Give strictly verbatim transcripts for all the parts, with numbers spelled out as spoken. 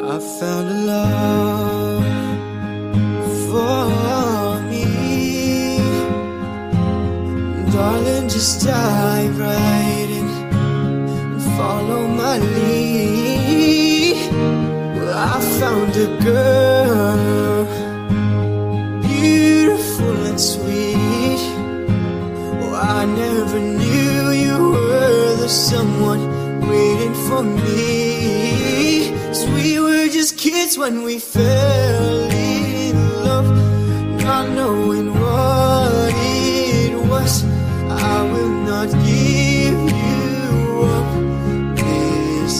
I found a love for me. Darling, just dive right in and follow my lead. Well, I found a girl, beautiful and sweet. Oh, I never knew you were the someone waiting for me. 'Cause we were just kids when we fell in love, not knowing what it was. I will not give you up this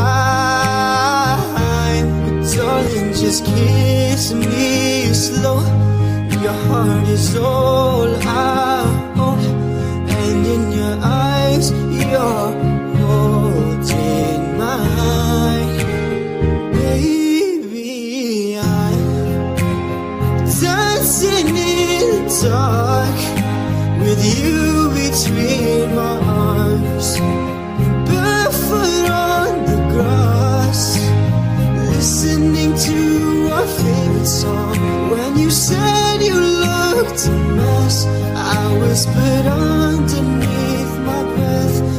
time, but darling, just kiss me slow. Your heart is all I own, and in your eyes you're holding mine. Baby, I'm dancing in the dark with you between my arms, barefoot on the grass, listening to our favorite song. When you said you looked a mess, I whispered underneath my breath,